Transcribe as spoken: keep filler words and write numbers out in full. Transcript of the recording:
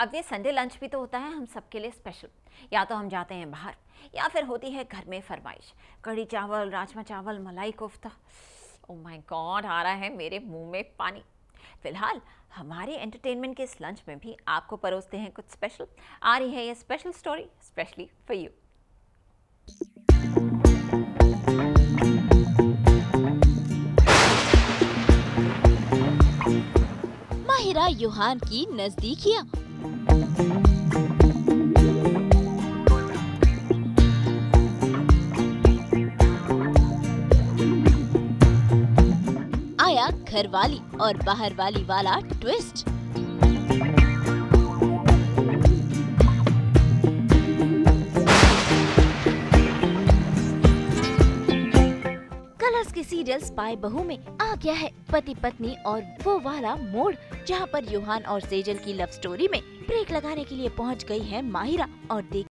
अब ये Sunday lunch भी तो होता है हम सबके लिए स्पेशल। या तो हम जाते हैं बाहर या फिर होती है घर में फरमाइश, कढ़ी चावल, राजमा चावल, malai kofta. Oh my God, आ रहा है मेरे मुंह में पानी। फिलहाल हमारे एंटरटेनमेंट के इस लंच में भी आपको परोसते हैं कुछ स्पेशल। आ रही है ये special story specially for you. Mahira Yuhan की नजदीकियाँ। आया घर वाली और बाहर वाली वाला ट्विस्ट। कलर्स के सीरियल स्पाई बहू में आ गया है पति पत्नी और वो वाला मोड़, जहां पर यूहान और सेजल की लव स्टोरी में ब्रेक लगाने के लिए पहुंच गई है माहिरा और देख